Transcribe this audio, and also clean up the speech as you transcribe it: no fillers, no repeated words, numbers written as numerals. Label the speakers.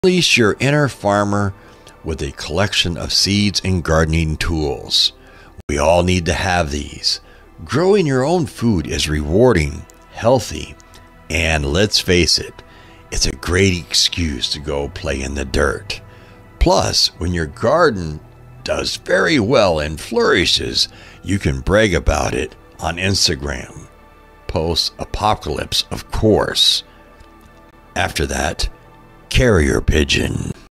Speaker 1: Unleash your inner farmer with a collection of seeds and gardening tools. We all need to have these. Growing your own food is rewarding, healthy, and let's face it, it's a great excuse to go play in the dirt. Plus, when your garden does very well and flourishes, you can brag about it on Instagram. Post-apocalypse, of course. After that, carrier pigeon.